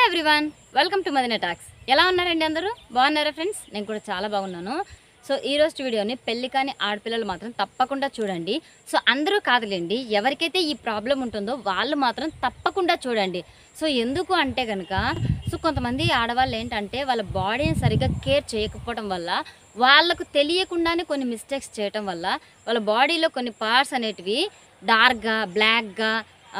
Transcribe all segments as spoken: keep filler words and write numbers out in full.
Everyone, welcome to Madina talks. ఎలా ఉన్నారండి అందరూ? బాగున్నారా ఫ్రెండ్స్? నేను కూడా చాలా బాగున్నాను. సో ఈరోజు వీడియోని పెళ్లి కాని ఆడపిల్లలు మాత్రం తప్పకుండా చూడండి. సో అందరూ కాదులేండి, ఎవరికైతే ఈ ప్రాబ్లం ఉంటుందో వాళ్ళు మాత్రం తప్పకుండా చూడండి. సో ఎందుకు అంటే కనుక సో కొంతమంది ఆడవాళ్ళు ఏంటంటే వాళ్ళ బాడీని సరిగ్గా కేర్ చేయకపోవడం వల్ల, వాళ్ళకు తెలియకుండానే కొన్ని మిస్టేక్స్ చేయటం వల్ల వాళ్ళ బాడీలో కొన్ని పార్ట్స్ అనేటివి డార్క్గా, బ్లాక్గా,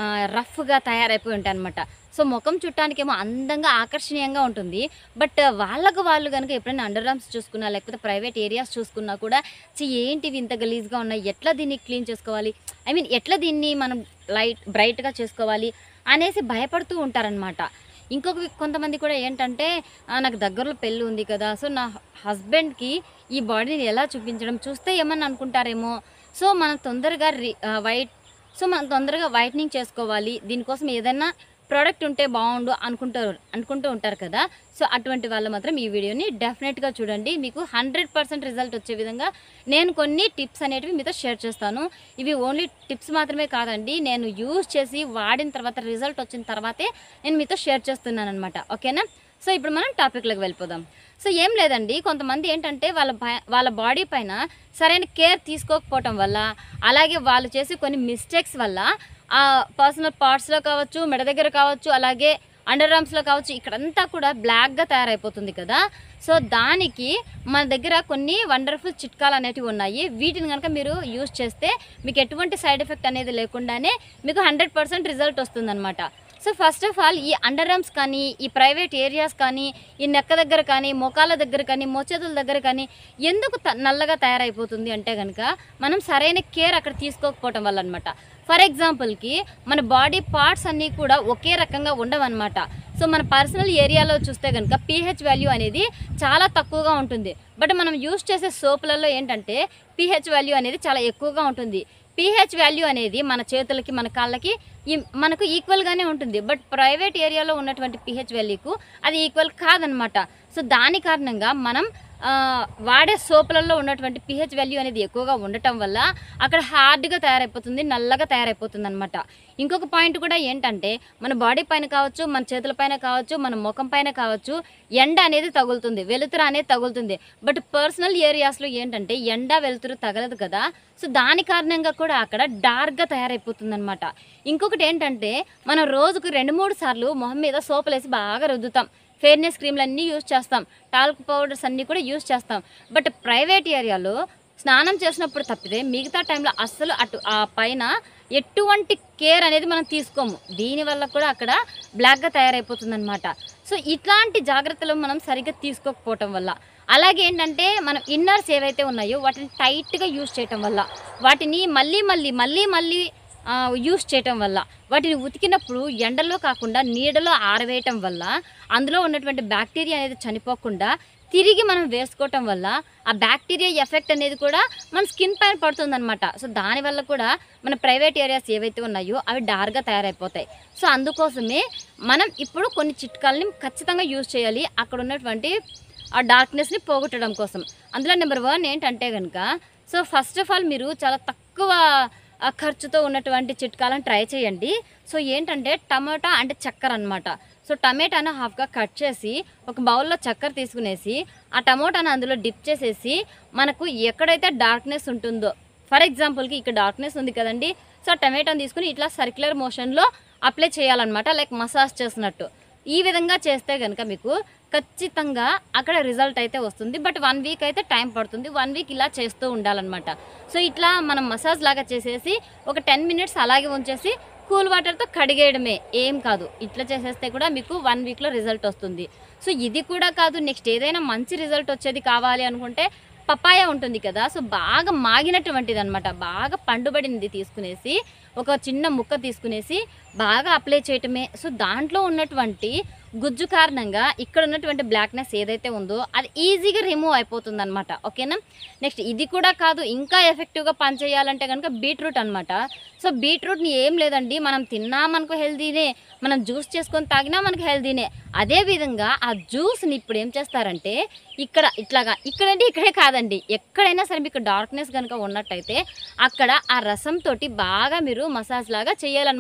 రఫ్గా తయారైపోయి ఉంటాయి అనమాట. సో ముఖం చుట్టానికేమో అందంగా ఆకర్షణీయంగా ఉంటుంది. బట్ వాళ్ళకు వాళ్ళు కనుక ఎప్పుడైనా అండర్ ఆర్మ్స్ చూసుకున్నా, లేకపోతే ప్రైవేట్ ఏరియాస్ చూసుకున్నా కూడా చి ఏంటివి ఇంత గలీజ్గా ఉన్నాయి, ఎట్లా దీన్ని క్లీన్ చేసుకోవాలి, ఐ మీన్ ఎట్లా దీన్ని మనం లైట్ బ్రైట్గా చేసుకోవాలి అనేసి భయపడుతూ ఉంటారనమాట. ఇంకొక కొంతమంది కూడా ఏంటంటే నాకు దగ్గరలో పెళ్ళి ఉంది కదా, సో నా హస్బెండ్కి ఈ బాడీని ఎలా చూపించడం, చూస్తే ఏమన్నా అనుకుంటారేమో, సో మనం తొందరగా రి వైట్ సో మనం తొందరగా వైట్నింగ్ చేసుకోవాలి, దీనికోసం ఏదైనా ప్రోడక్ట్ ఉంటే బాగుండు అనుకుంటారు అనుకుంటూ ఉంటారు కదా. సో అటువంటి వాళ్ళు మాత్రం ఈ వీడియోని డెఫినెట్గా చూడండి. మీకు హండ్రెడ్ పర్సెంట్ రిజల్ట్ వచ్చే విధంగా నేను కొన్ని టిప్స్ అనేటివి మీతో షేర్ చేస్తాను. ఇవి ఓన్లీ టిప్స్ మాత్రమే కాదండి, నేను యూజ్ చేసి వాడిన తర్వాత రిజల్ట్ వచ్చిన తర్వాతే నేను మీతో షేర్ చేస్తున్నాను అనమాట. ఓకేనా? సో ఇప్పుడు మనం టాపిక్లోకి వెళ్ళిపోదాం. సో ఏం లేదండి, కొంతమంది ఏంటంటే వాళ్ళ వాళ్ళ బాడీ పైన సరైన కేర్ తీసుకోకపోవటం వల్ల, అలాగే వాళ్ళు చేసే కొన్ని మిస్టేక్స్ వల్ల ఆ పర్సనల్ పార్ట్స్లో కావచ్చు, మెడ దగ్గర కావచ్చు, అలాగే అండర్ ఆర్మ్స్లో కావచ్చు, ఇక్కడంతా కూడా బ్లాక్గా తయారైపోతుంది కదా. సో దానికి మన దగ్గర కొన్ని వండర్ఫుల్ చిట్కాలు అనేటివి ఉన్నాయి. వీటిని కనుక మీరు యూజ్ చేస్తే మీకు ఎటువంటి సైడ్ ఎఫెక్ట్ అనేది లేకుండానే మీకు హండ్రెడ్ పర్సెంట్ రిజల్ట్ వస్తుందన్నమాట. సో ఫస్ట్ ఆఫ్ ఆల్ ఈ అండర్ ఆర్మ్స్ కానీ, ఈ ప్రైవేట్ ఏరియాస్ కానీ, ఈ నెక్క దగ్గర కానీ, మోకాళ్ళ దగ్గర కానీ, మోచేతుల దగ్గర కానీ ఎందుకు నల్లగా తయారైపోతుంది అంటే కనుక మనం సరైన కేర్ అక్కడ తీసుకోకపోవటం వల్ల అనమాట. ఫర్ ఎగ్జాంపుల్కి మన బాడీ పార్ట్స్ అన్నీ కూడా ఒకే రకంగా ఉండవన్నమాట. సో మన పర్సనల్ ఏరియాలో చూస్తే కనుక పీహెచ్ వాల్యూ అనేది చాలా తక్కువగా ఉంటుంది. బట్ మనం యూజ్ చేసే సోపులలో ఏంటంటే పీహెచ్ వాల్యూ అనేది చాలా ఎక్కువగా ఉంటుంది. పీహెచ్ వాల్యూ అనేది మన చేతులకి, మన కాళ్ళకి మనకు ఈక్వల్గానే ఉంటుంది. బట్ ప్రైవేట్ ఏరియాలో ఉన్నటువంటి పీహెచ్ వాల్యూకు అది ఈక్వల్ కాదనమాట. సో దాని కారణంగా మనం వాడే సోపులలో ఉన్నటువంటి పీహెచ్ వాల్యూ అనేది ఎక్కువగా ఉండటం వల్ల అక్కడ హార్డ్గా తయారైపోతుంది, నల్లగా తయారైపోతుంది అనమాట. ఇంకొక పాయింట్ కూడా ఏంటంటే మన బాడీ పైన కావచ్చు, మన చేతుల పైన కావచ్చు, మన ముఖం పైన కావచ్చు ఎండ అనేది తగులుతుంది, వెలుతురు అనేది తగులుతుంది. బట్ పర్సనల్ ఏరియాస్లో ఏంటంటే ఎండ వెలుతురు తగలదు కదా. సో దాని కారణంగా కూడా అక్కడ డార్క్గా తయారైపోతుంది అనమాట. ఇంకొకటి ఏంటంటే మనం రోజుకు రెండు మూడు సార్లు మొహం మీద సోపులు వేసి బాగా రుద్దుతాం, ఫెయిర్నెస్ క్రీమ్లు అన్నీ యూజ్ చేస్తాం, టాల్క్ పౌడర్స్ అన్నీ కూడా యూజ్ చేస్తాం. బట్ ప్రైవేట్ ఏరియాలో స్నానం చేసినప్పుడు తప్పితే మిగతా టైంలో అస్సలు అటు ఆ పైన ఎటువంటి కేర్ అనేది మనం తీసుకోము. దీనివల్ల కూడా అక్కడ బ్లాక్గా తయారైపోతుంది అనమాట. సో ఇట్లాంటి జాగ్రత్తలు మనం సరిగ్గా తీసుకోకపోవటం వల్ల, అలాగే ఏంటంటే మనం ఇన్నర్స్ ఏవైతే ఉన్నాయో వాటిని టైట్గా యూజ్ చేయటం వల్ల, వాటిని మళ్ళీ మళ్ళీ మళ్ళీ మళ్ళీ యూజ్ చేయటం వల్ల, వాటిని ఉతికినప్పుడు ఎండలో కాకుండా నీడలో ఆరవేయటం వల్ల అందులో ఉన్నటువంటి బ్యాక్టీరియా అనేది చనిపోకుండా తిరిగి మనం వేసుకోవటం వల్ల ఆ బ్యాక్టీరియా ఎఫెక్ట్ అనేది కూడా మన స్కిన్ పైన పడుతుందన్నమాట. సో దానివల్ల కూడా మన ప్రైవేట్ ఏరియాస్ ఏవైతే ఉన్నాయో అవి డార్క్గా తయారైపోతాయి. సో అందుకోసమే మనం ఇప్పుడు కొన్ని చిట్కాలని ఖచ్చితంగా యూజ్ చేయాలి అక్కడ ఉన్నటువంటి ఆ డార్క్నెస్ని పోగొట్టడం కోసం. అందులో నెంబర్ వన్ ఏంటంటే కనుక సో ఫస్ట్ ఆఫ్ ఆల్ మీరు చాలా తక్కువ ఖర్చుతో ఉన్నటువంటి చిట్కాలను ట్రై చేయండి. సో ఏంటంటే టమాటా అంటే చక్కెర అనమాట. సో టమాటాను హాఫ్గా కట్ చేసి ఒక బౌల్లో చక్కెర తీసుకునేసి ఆ టమాటాను అందులో డిప్ చేసేసి మనకు ఎక్కడైతే డార్క్నెస్ ఉంటుందో, ఫర్ ఎగ్జాంపుల్కి ఇక్కడ డార్క్నెస్ ఉంది కదండి, సో ఆ టమాటాను తీసుకుని ఇట్లా సర్క్యులర్ మోషన్లో అప్లై చేయాలన్నమాట, లైక్ మసాజ్ చేసినట్టు. ఈ విధంగా చేస్తే కనుక మీకు ఖచ్చితంగా అక్కడ రిజల్ట్ అయితే వస్తుంది. బట్ వన్ వీక్ అయితే టైం పడుతుంది. వన్ వీక్ ఇలా చేస్తూ ఉండాలన్నమాట. సో ఇట్లా మనం మసాజ్ లాగా చేసేసి ఒక టెన్ మినిట్స్ అలాగే ఉంచేసి కూల్ వాటర్తో కడిగేయడమే, ఏం కాదు. ఇట్లా చేసేస్తే కూడా మీకు వన్ వీక్లో రిజల్ట్ వస్తుంది. సో ఇది కూడా కాదు, నెక్స్ట్ ఏదైనా మంచి రిజల్ట్ వచ్చేది కావాలి అనుకుంటే పపాయ ఉంటుంది కదా, సో బాగా మాగినటువంటిది అనమాట, బాగా పండుబడింది తీసుకునేసి ఒక చిన్న ముక్క తీసుకునేసి బాగా అప్లై చేయటమే. సో దాంట్లో ఉన్నటువంటి గుజ్జు కారణంగా ఇక్కడ ఉన్నటువంటి బ్లాక్నెస్ ఏదైతే ఉందో అది ఈజీగా రిమూవ్ అయిపోతుంది అనమాట. ఓకేనా? నెక్స్ట్ ఇది కూడా కాదు, ఇంకా ఎఫెక్టివ్గా పనిచేయాలంటే కనుక బీట్రూట్ అనమాట. సో బీట్రూట్ని ఏం లేదండి, మనం తిన్నా మనకు హెల్దీనే, మనం జ్యూస్ చేసుకొని తాగినా మనకు హెల్దీనే. అదేవిధంగా ఆ జ్యూస్ని ఇప్పుడు ఏం చేస్తారంటే ఇక్కడ ఇట్లాగా, ఇక్కడంటే ఇక్కడే కాదండి, ఎక్కడైనా సరే మీకు డార్క్నెస్ కనుక ఉన్నట్టయితే అక్కడ ఆ రసంతో బాగా మీరు మసాజ్ లాగా చేయాలన్నమాట.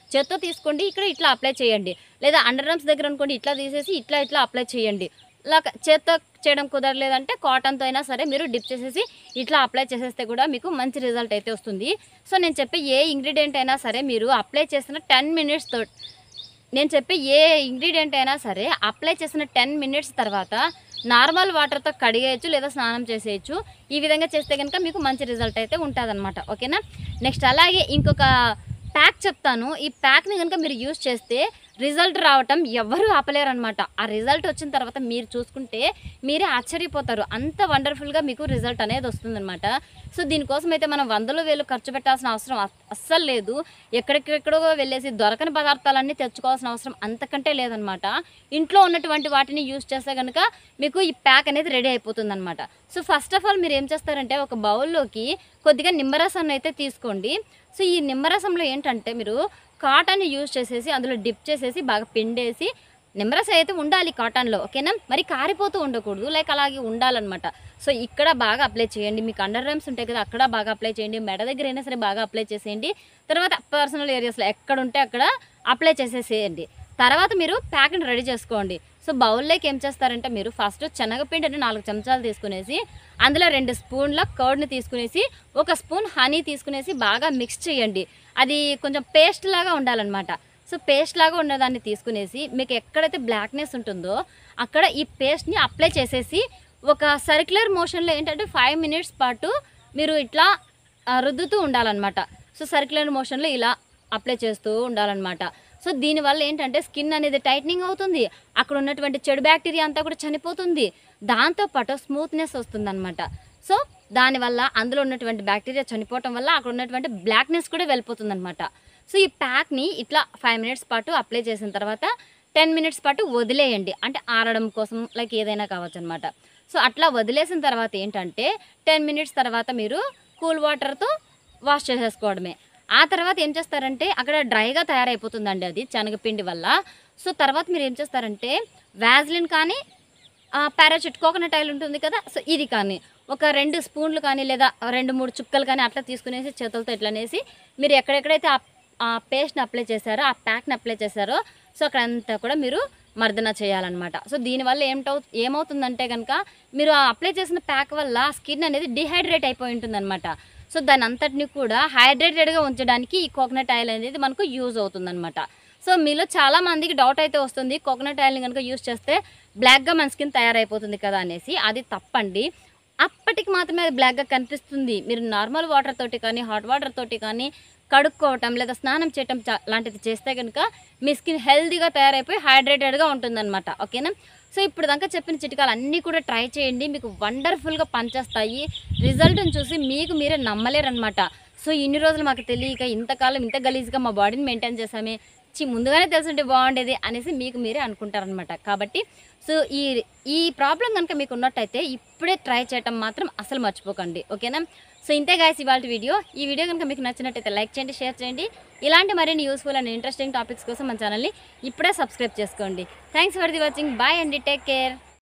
చేత్తో తీసుకోండి, ఇక్కడ ఇట్లా అప్లై చేయండి. లేదా అండర్ ఆర్మ్స్ దగ్గర అనుకోండి, ఇట్లా తీసేసి ఇట్లా ఇట్లా అప్లై చేయండి. ఇలా చేత్తో చేయడం కుదరలేదంటే కాటన్తో అయినా సరే మీరు డిప్ చేసేసి ఇట్లా అప్లై చేసేస్తే కూడా మీకు మంచి రిజల్ట్ అయితే వస్తుంది. సో నేను చెప్పే ఏ ఇంగ్రీడియంట్ అయినా సరే మీరు అప్లై చేసిన టెన్ మినిట్స్తో నేను చెప్పే ఏ ఇంగ్రీడియంట్ అయినా సరే అప్లై చేసిన టెన్ మినిట్స్ తర్వాత నార్మల్ వాటర్తో కడిగేయచ్చు లేదా స్నానం చేసేయచ్చు. ఈ విధంగా చేస్తే కనుక మీకు మంచి రిజల్ట్ అయితే ఉంటుందన్నమాట. ఓకేనా. నెక్స్ట్ అలాగే ఇంకొక ప్యాక్ చెప్తాను. ఈ ప్యాక్ని కనుక మీరు యూజ్ చేస్తే రిజల్ట్ రావటం ఎవరు ఆపలేరు అనమాట. ఆ రిజల్ట్ వచ్చిన తర్వాత మీరు చూసుకుంటే మీరే ఆశ్చర్యపోతారు. అంత వండర్ఫుల్గా మీకు రిజల్ట్ అనేది వస్తుందన్నమాట. సో దీనికోసం అయితే మనం వందలు వేలు ఖర్చు పెట్టాల్సిన అవసరం అస్సలు లేదు. ఎక్కడెక్కడో వెళ్ళేసి దొరకని పదార్థాలన్నీ తెచ్చుకోవాల్సిన అవసరం అంతకంటే లేదనమాట. ఇంట్లో ఉన్నటువంటి వాటిని యూజ్ చేస్తే కనుక మీకు ఈ ప్యాక్ అనేది రెడీ అయిపోతుందన్నమాట. సో ఫస్ట్ ఆఫ్ ఆల్ మీరు ఏం చేస్తారంటే ఒక బౌల్లోకి కొద్దిగా నిమ్మరసాన్ని అయితే తీసుకోండి. సో ఈ నిమ్మరసంలో ఏంటంటే మీరు కాటన్ని యూజ్ చేసేసి అందులో డిప్ చేసేసి బాగా పిండేసి, నిమ్మరసం అయితే ఉండాలి కాటన్లో. ఓకేనా. మరి కారిపోతూ ఉండకూడదు, లైక్ అలాగే ఉండాలన్నమాట. సో ఇక్కడ బాగా అప్లై చేయండి. మీకు అండర్ ఆర్మ్స్ ఉంటాయి కదా, అక్కడ బాగా అప్లై చేయండి. మెడ దగ్గర అయినా సరే బాగా అప్లై చేసేయండి. తర్వాత పర్సనల్ ఏరియాస్లో ఎక్కడ ఉంటే అక్కడ అప్లై చేసేసేయండి. తర్వాత మీరు ప్యాక్ని రెడీ చేసుకోండి. సో బౌల్లోకి ఏం చేస్తారంటే మీరు ఫస్ట్ శనగపిండిని నాలుగు చెంచాలు తీసుకునేసి అందులో రెండు స్పూన్ల కర్డ్ని తీసుకునేసి ఒక స్పూన్ హనీ తీసుకునేసి బాగా మిక్స్ చేయండి. అది కొంచెం పేస్ట్ లాగా ఉండాలన్నమాట. సో పేస్ట్ లాగా ఉన్నదాన్ని తీసుకునేసి మీకు ఎక్కడైతే బ్లాక్నెస్ ఉంటుందో అక్కడ ఈ పేస్ట్ని అప్లై చేసేసి ఒక సర్క్యులర్ మోషన్లో ఏంటంటే ఫైవ్ మినిట్స్ పాటు మీరు ఇట్లా రుద్దుతూ ఉండాలన్నమాట. సో సర్క్యులర్ మోషన్లో ఇలా అప్లై చేస్తూ ఉండాలన్నమాట. సో దీనివల్ల ఏంటంటే స్కిన్ అనేది టైట్నింగ్ అవుతుంది, అక్కడ ఉన్నటువంటి చెడు బ్యాక్టీరియా అంతా కూడా చనిపోతుంది, దాంతోపాటు స్మూత్నెస్ వస్తుంది అనమాట. సో దానివల్ల అందులో ఉన్నటువంటి బ్యాక్టీరియా చనిపోవటం వల్ల అక్కడ ఉన్నటువంటి బ్లాక్నెస్ కూడా వెళ్ళిపోతుంది అనమాట. సో ఈ ప్యాక్ని ఇట్లా ఫైవ్ మినిట్స్ పాటు అప్లై చేసిన తర్వాత టెన్ మినిట్స్ పాటు వదిలేయండి. అంటే ఆరడం కోసం లైక్ ఏదైనా కావచ్చు అనమాట. సో అట్లా వదిలేసిన తర్వాత ఏంటంటే టెన్ మినిట్స్ తర్వాత మీరు కూల్ వాటర్తో వాష్ చేసేసుకోవడమే. ఆ తర్వాత ఏం చేస్తారంటే అక్కడ డ్రైగా తయారైపోతుందండి అది శనగపిండి వల్ల. సో తర్వాత మీరు ఏం చేస్తారంటే వ్యాజ్లిన్ కానీ పారాషూట్ కోకోనట్ ఆయిల్ ఉంటుంది కదా, సో ఇది కానీ ఒక రెండు స్పూన్లు కానీ లేదా రెండు మూడు చుక్కలు కానీ అట్లా తీసుకునేసి చేతులతో ఇట్లనేసి మీరు ఎక్కడెక్కడైతే ఆ పేస్ట్ని అప్లై చేశారో ఆ ప్యాక్ని అప్లై చేశారో సో అక్కడంతా కూడా మీరు మర్దన చేయాలన్నమాట. సో దీనివల్ల ఏమిటవు ఏమవుతుందంటే కనుక మీరు ఆ అప్లై చేసిన ప్యాక్ వల్ల స్కిన్ అనేది డిహైడ్రేట్ అయిపోయి ఉంటుందన్నమాట. సో దాని అంతటిని కూడా హైడ్రేటెడ్గా ఉంచడానికి ఈ కోకోనట్ ఆయిల్ అనేది మనకు యూజ్ అవుతుందన్నమాట. సో మీలో చాలామందికి డౌట్ అయితే వస్తుంది, కోకోనట్ ఆయిల్ని కనుక యూజ్ చేస్తే బ్లాక్గా మన స్కిన్ తయారైపోతుంది కదా అనేసి. అది తప్పండి. అప్పటికి మాత్రమే అది బ్లాక్గా కనిపిస్తుంది. మీరు నార్మల్ వాటర్ తోటి కానీ హాట్ వాటర్ తోటి కానీ కడుక్కోవటం లేదా స్నానం చేయటం లాంటిది చేస్తే కనుక మీ స్కిన్ హెల్తీగా తయారైపోయి హైడ్రేటెడ్గా ఉంటుందన్నమాట. ఓకేనా. సో ఇప్పుడు దాకా చెప్పిన చిట్కాలు అన్నీ కూడా ట్రై చేయండి, మీకు వండర్ఫుల్గా పనిచేస్తాయి. రిజల్ట్ని చూసి మీకు మీరే నమ్మలేరనమాట. సో ఇన్ని రోజులు మాకు తెలియక ఇంతకాలం ఇంత గలీజ్గా మా బాడీని మెయింటైన్ చేసామే, చి ముందుగానే తెలుసుంటే బాగుండేది అనేసి మీకు మీరే అనుకుంటారనమాట. కాబట్టి సో ఈ ఈ ప్రాబ్లం కనుక మీకు ఉన్నట్టయితే ఇప్పుడే ట్రై చేయటం మాత్రం అసలు మర్చిపోకండి. ఓకేనా. సో ఇంతే గాయస్ ఇవాళ వీడియో. ఈ వీడియో కనుక మీకు నచ్చినట్టయితే లైక్ చేయండి, షేర్ చేయండి. ఇలాంటి మరిన్ని యూస్ఫుల్ అండ్ ఇంట్రెస్టింగ్ టాపిక్స్ కోసం మన ఛానల్ని ఇప్పుడే సబ్స్క్రైబ్ చేసుకోండి. Thanks for the watching. Bye అండి, టేక్ కేర్.